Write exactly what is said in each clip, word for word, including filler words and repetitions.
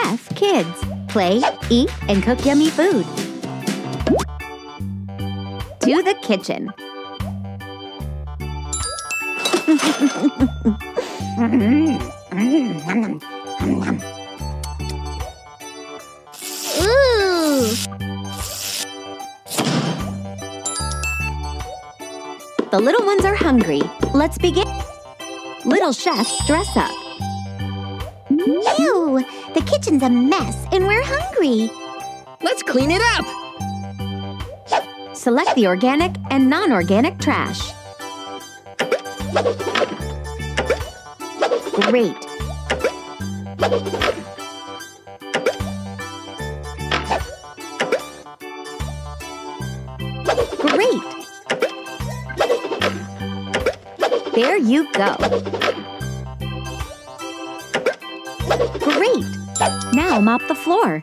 chef kids. Play, eat, and cook yummy food. To the kitchen. Ooh! The little ones are hungry. Let's begin. Little chefs dress up. Ew! The kitchen's a mess and we're hungry. Let's clean it up! Select the organic and non-organic trash. Great! Great! There you go. Great! Now mop the floor.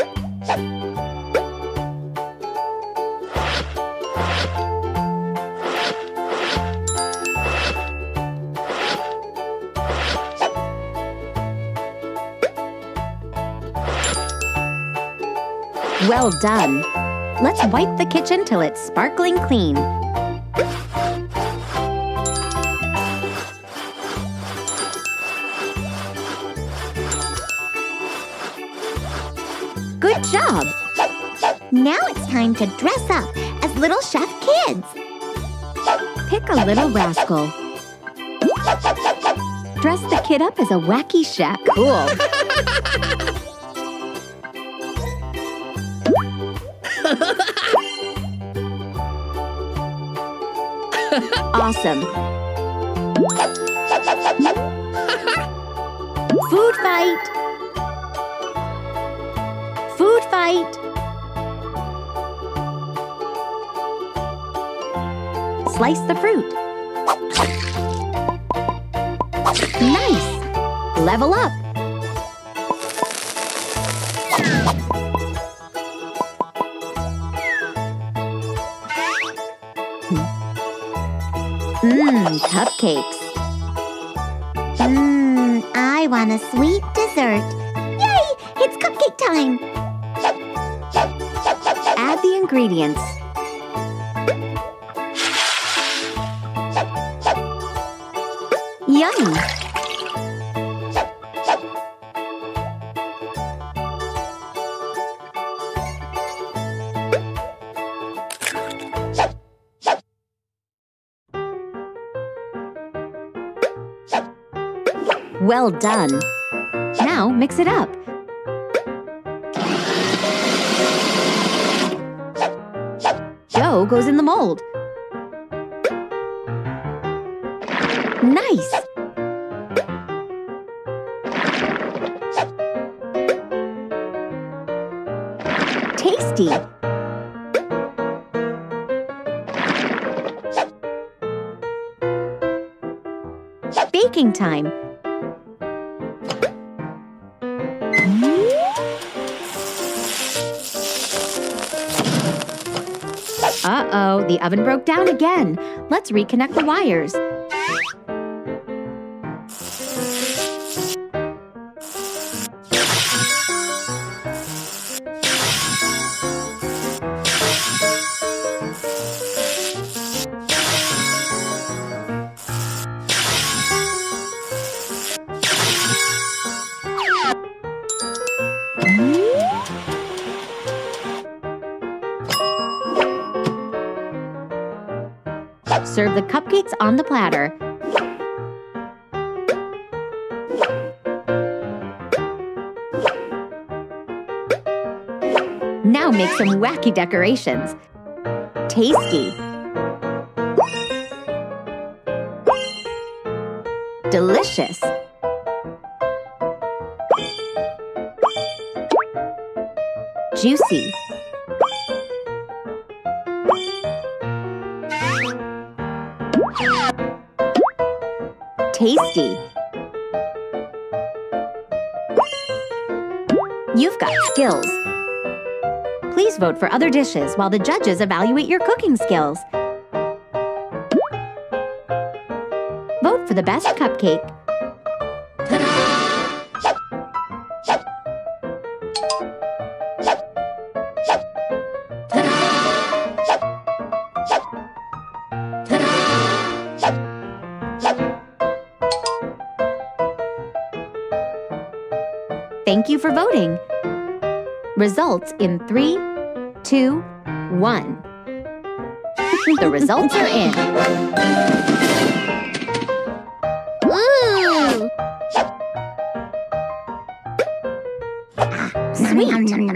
Well done! Let's wipe the kitchen till it's sparkling clean. Good job! Now it's time to dress up as little chef kids. Pick a little rascal. Dress the kid up as a wacky chef. Cool! Awesome! Food fight! Food fight! Slice the fruit. Nice! Level up! Mmm, cupcakes. Mmm, I want a sweet dessert. Yay! It's cupcake time! Add the ingredients. Yummy! Well done! Now mix it up. Dough goes in the mold. Nice! Tasty! Baking time! Uh-oh, the oven broke down again. Let's reconnect the wires. Serve the cupcakes on the platter. Now make some wacky decorations. Tasty! Delicious! Juicy! Tasty! You've got skills. Please vote for other dishes while the judges evaluate your cooking skills. Vote for the best cupcake. Thank you for voting. Results in three, two, one. The results are in. Ooh! Sweet.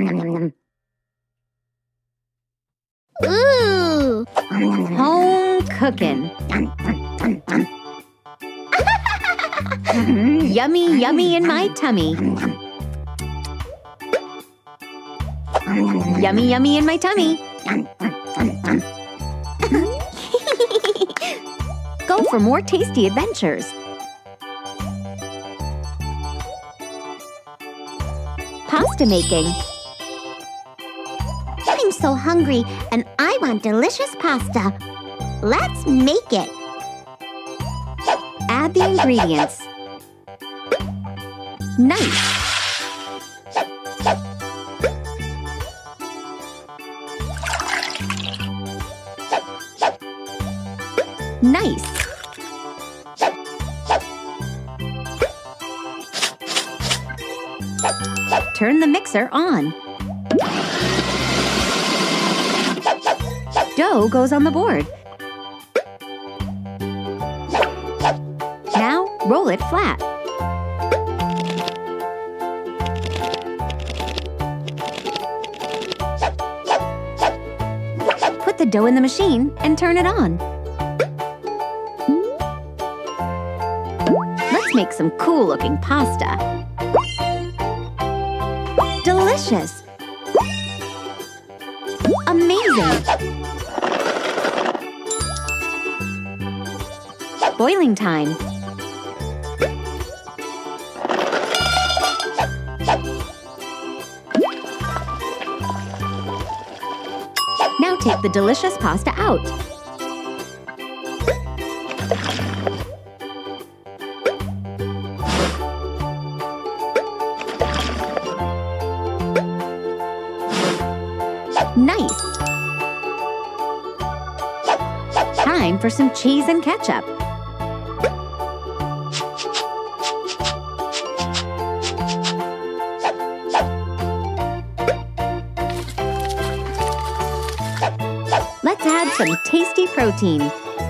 Ooh! Home cooking. Yummy, yummy in my tummy. Yummy, yummy in my tummy. Go for more tasty adventures. Pasta making. I'm so hungry and I want delicious pasta. Let's make it. Add the ingredients. Nice. Nice. Turn the mixer on. Dough goes on the board. Now roll it flat. Put the dough in the machine and turn it on. Let's make some cool-looking pasta. Delicious! Amazing! Boiling time. Now take the delicious pasta out. Nice! Time for some cheese and ketchup. Let's add some tasty protein.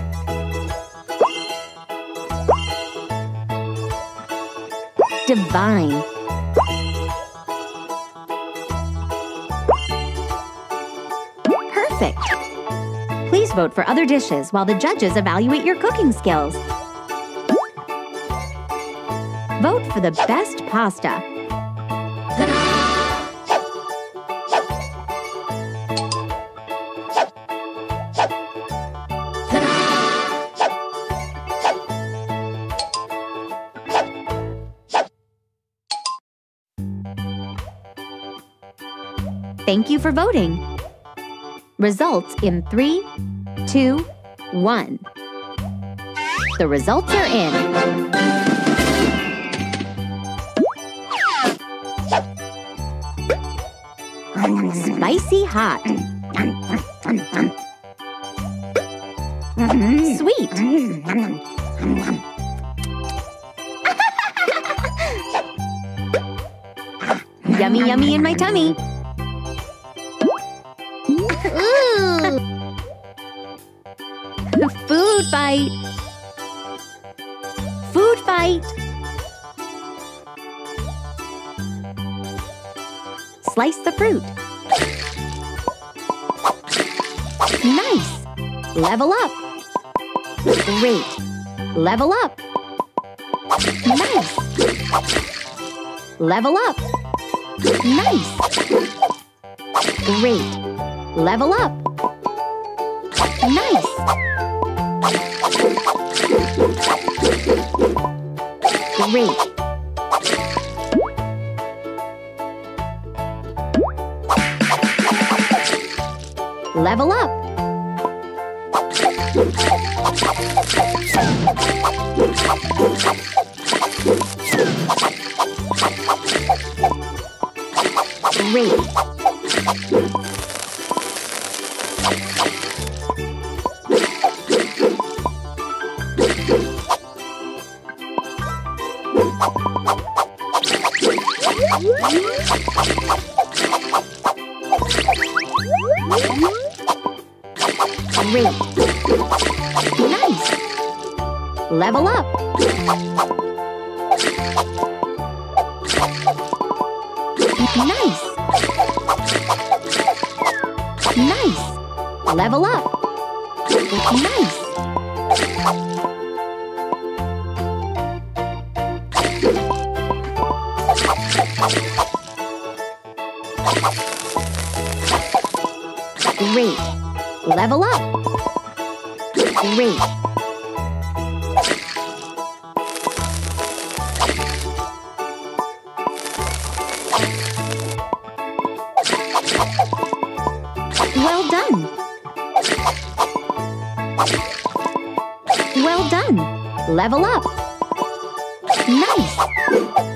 Divine! Perfect! Please vote for other dishes while the judges evaluate your cooking skills. Vote for the best pasta. Thank you for voting. Results in three, two, one. The results are in. Spicy hot. Sweet. Yummy, yummy in my tummy. Ooh! Food fight. Food fight. Slice the fruit. Nice. Level up. Great. Level up. Nice. Level up. Nice. Great. Level up. Nice. Great. Level up. Great. Great. Nice. Level up. Nice. Nice. Level up. Nice. Great. Level up. Great. Well done. Well done. Level up. Nice.